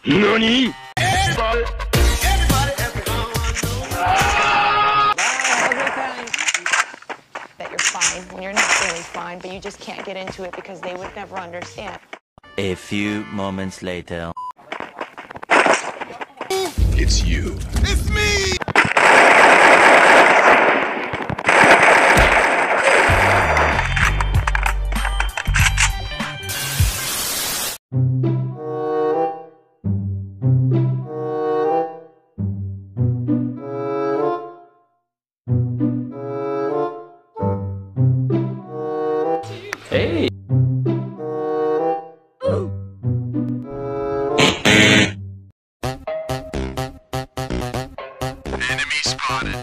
NANI?! That you're fine when you're not really fine, but you just can't get into it because they would never understand. A few moments later. It's you. It's me! Hey! Enemy spotted.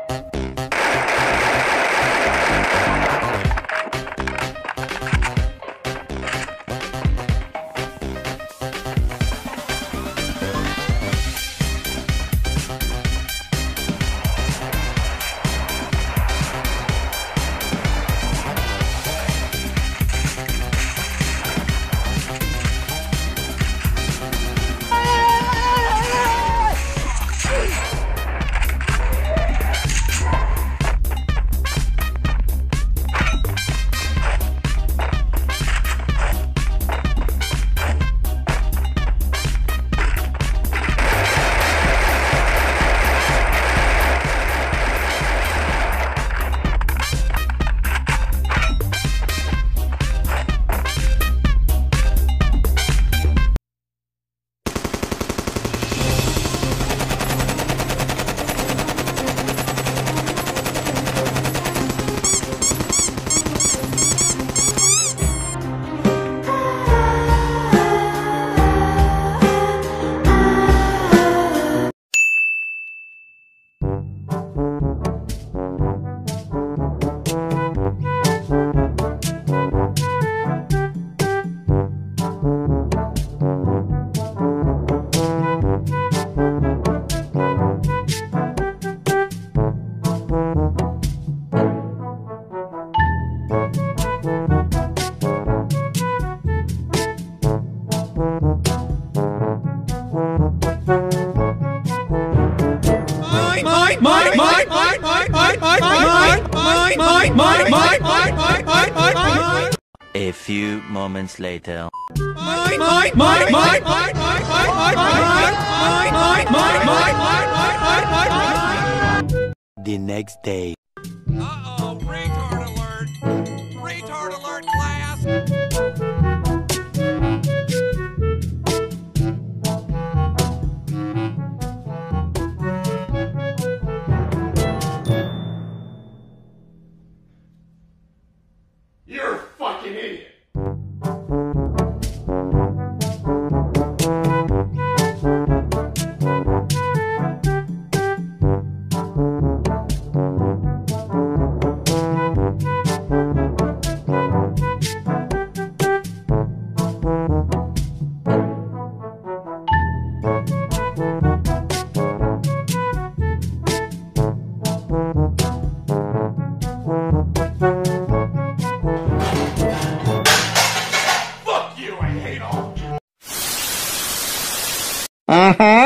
A few moments later. The next day. Uh-oh, retard alert! Retard alert, class! You're a fucking idiot. Fuck you, I hate all of you.